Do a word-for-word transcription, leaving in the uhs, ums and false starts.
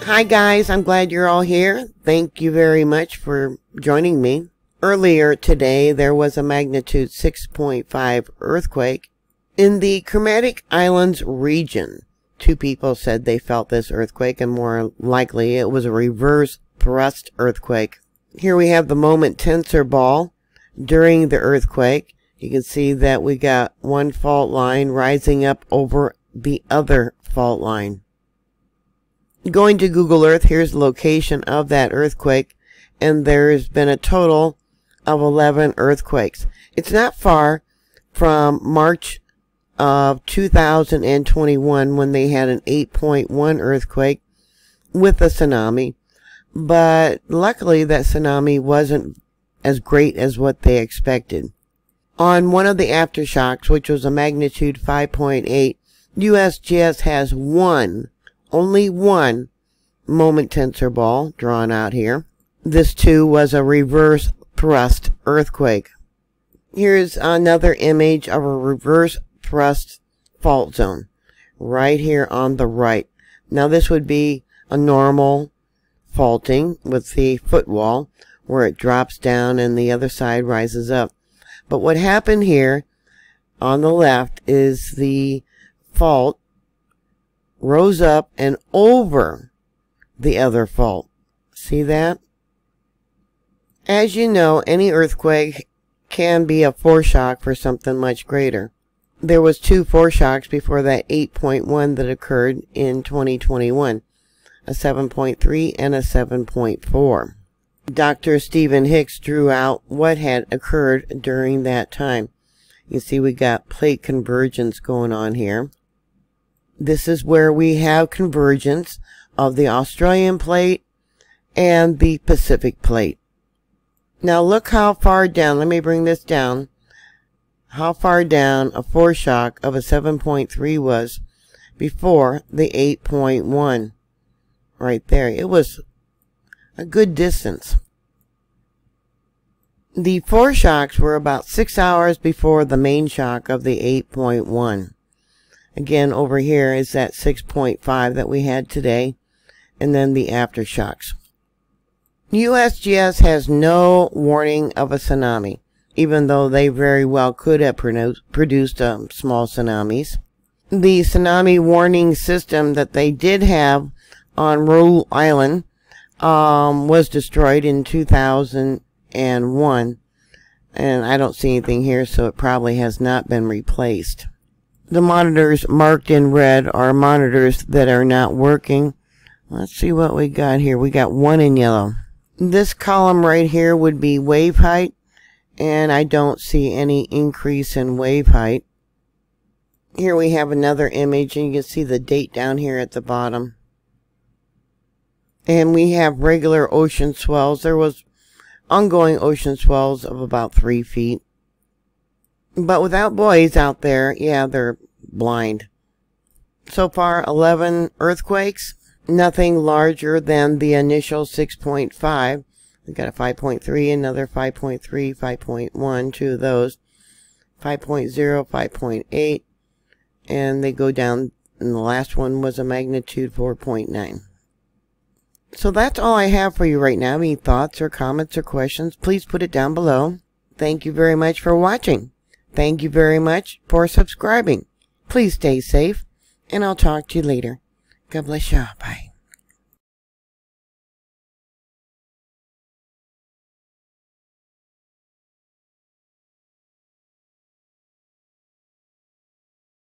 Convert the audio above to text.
Hi guys, I'm glad you're all here. Thank you very much for joining me. Earlier today there was a magnitude six point five earthquake in the Kermadec Islands region. Two people said they felt this earthquake, and more likely it was a reverse thrust earthquake. Here we have the moment tensor ball during the earthquake. You can see that we got one fault line rising up over the other fault line. Going to Google Earth, here's the location of that earthquake, and there's been a total of eleven earthquakes. It's not far from March of two thousand twenty-one when they had an eight point one earthquake with a tsunami, but luckily that tsunami wasn't as great as what they expected. On one of the aftershocks, which was a magnitude five point eight, U S G S has one, only one, moment tensor ball drawn out here. This too was a reverse thrust earthquake. Here's another image of a reverse thrust fault zone right here on the right. Now this would be a normal faulting with the footwall where it drops down and the other side rises up. But what happened here on the left is the fault rose up and over the other fault. See that? As you know, any earthquake can be a foreshock for something much greater. There was two foreshocks before that eight point one that occurred in twenty twenty-one, a seven point three and a seven point four. Doctor Stephen Hicks drew out what had occurred during that time. You see we got plate convergence going on here. This is where we have convergence of the Australian plate and the Pacific plate. Now look how far down, let me bring this down, how far down a foreshock of a seven point three was before the eight point one. Right there. It was a good distance. The foreshocks were about six hours before the main shock of the eight point one. Again, over here is that six point five that we had today, and then the aftershocks. U S G S has no warning of a tsunami, even though they very well could have produced um, small tsunamis. The tsunami warning system that they did have on Rhode Island um, was destroyed in two thousand one, and I don't see anything here, so it probably has not been replaced. The monitors marked in red are monitors that are not working. Let's see what we got here. We got one in yellow. This column right here would be wave height, and I don't see any increase in wave height. Here we have another image, and you can see the date down here at the bottom. And we have regular ocean swells. There was ongoing ocean swells of about three feet. But without buoys out there, yeah, they're blind. So far, eleven earthquakes. Nothing larger than the initial six point five. We got a five point three, another five point three, five point one, two of those. five point zero, five point eight. And they go down, and the last one was a magnitude four point nine. So that's all I have for you right now. Any thoughts or comments or questions, please put it down below. Thank you very much for watching. Thank you very much for subscribing. Please stay safe, and I'll talk to you later. God bless you. Bye.